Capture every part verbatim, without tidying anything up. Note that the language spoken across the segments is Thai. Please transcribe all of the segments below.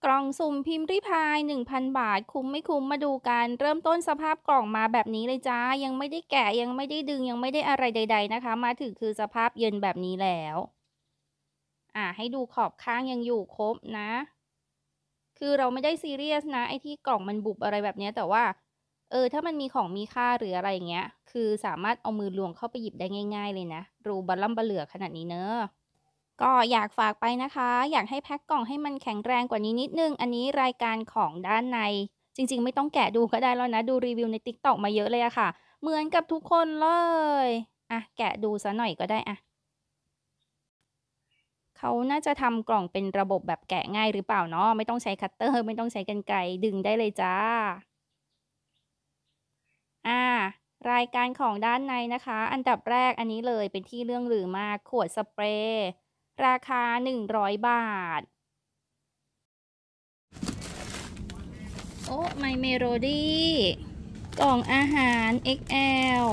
กล่องสุ่มพิมพ์ริพาย หนึ่งพัน บาท คุ้มไม่คุ้มมาดูกัน เริ่มต้นสภาพกล่องมาแบบนี้เลยจ้า ยังไม่ได้แกะ ยังไม่ได้ดึง ยังไม่ได้อะไรใด ๆ นะคะ มาถึงคือสภาพเยินแบบนี้แล้ว อ่า ให้ดูขอบข้างยังอยู่ครบนะ คือเราไม่ได้ซีเรียสนะ ไอ้ที่กล่องมันบุบอะไรแบบเนี้ย แต่ว่า เออ ถ้ามันมีของมีค่า หรืออะไรอย่างเงี้ย คือสามารถเอามือล้วงเข้าไปหยิบได้ง่าย ๆ เลยนะ รูบัดล่ำบะเหลื่อขนาดนี้เนาะ ก็อยากฝากไปนะคะ อยากให้แพ็กกล่องให้มันแข็งแรงกว่านี้นิดหนึ่ง อันนี้รายการของด้านใน จริง ๆ ไม่ต้องแกะดูก็ได้แล้วนะ ดูรีวิวใน TikTok มาเยอะเลยอะค่ะ เหมือนกับทุกคนเลย อะ แกะดูสักหน่อยก็ได้อะ เขาน่าจะทำกล่องเป็นระบบแบบแกะง่ายหรือเปล่าเนาะ ไม่ต้องใช้คัตเตอร์ ไม่ต้องใช้กรรไกร ดึงได้เลยจ้ะ อา รายการของด้านในนะคะ อันดับแรกอันนี้เลยเป็นที่เรื่องลือมาก ขวดสเปรย์ ราคา หนึ่งร้อย บาท โอ้ My Melody กล่องอาหาร เอ็กซ์ แอล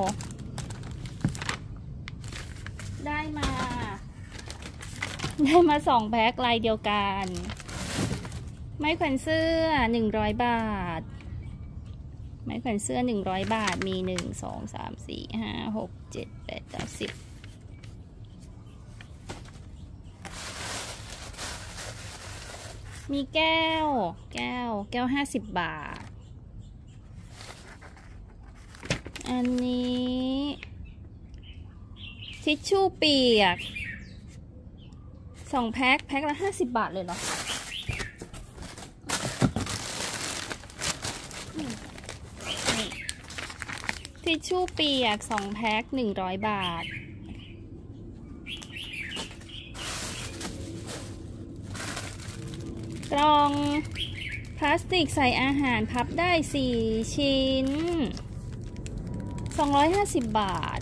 ได้มา ได้มา สอง แพ็กลายเดียวกัน ไม้แขวนเสื้อ หนึ่งร้อย บาท ไม้แขวนเสื้อ หนึ่งร้อย บาท มี หนึ่ง สอง สาม สี่ ห้า หก เจ็ด แปด เก้า สิบ มีแก้ว แก้ว แก้ว ห้าสิบ บาท อันนี้ทิชชู่เปียก สอง แพ็ก แพ็กละ ห้าสิบ บาทเลยเหรอ ทิชชู่เปียก สอง แพ็ก หนึ่งร้อย บาท กล่องพลาสติกใส่อาหารพับได้ สี่ ชิ้น สองร้อยห้าสิบ บาท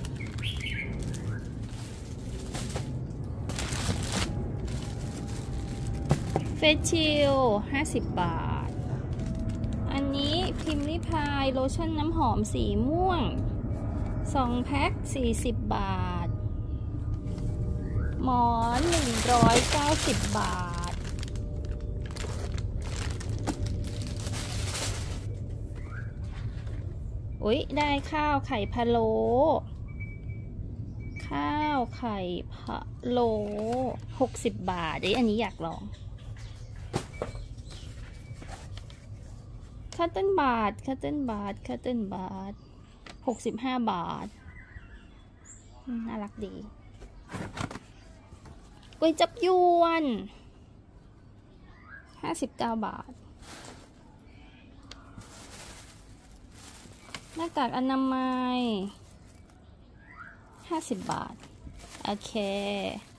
เฟซชิล ห้าสิบ บาท อันนี้พิมพ์ริพายโลชั่นน้ำหอมสีม่วง สอง แพ็ก สี่สิบ บาท หมอน หนึ่งร้อยเก้าสิบ บาท อุ๊ย ได้ข้าวไข่พะโล้ ข้าวไข่พะโล้ หกสิบ บาท เอ๊ะ อันนี้อยากลอง คัตเติ้ลบัด คัตเติ้ลบัด คัตเติ้ลบัด หกสิบห้า บาท น่ารักดี ก๋วยจั๊บญวน ห้าสิบเก้า บาท หน้ากากอนามัย ห้าสิบ บาท โอเค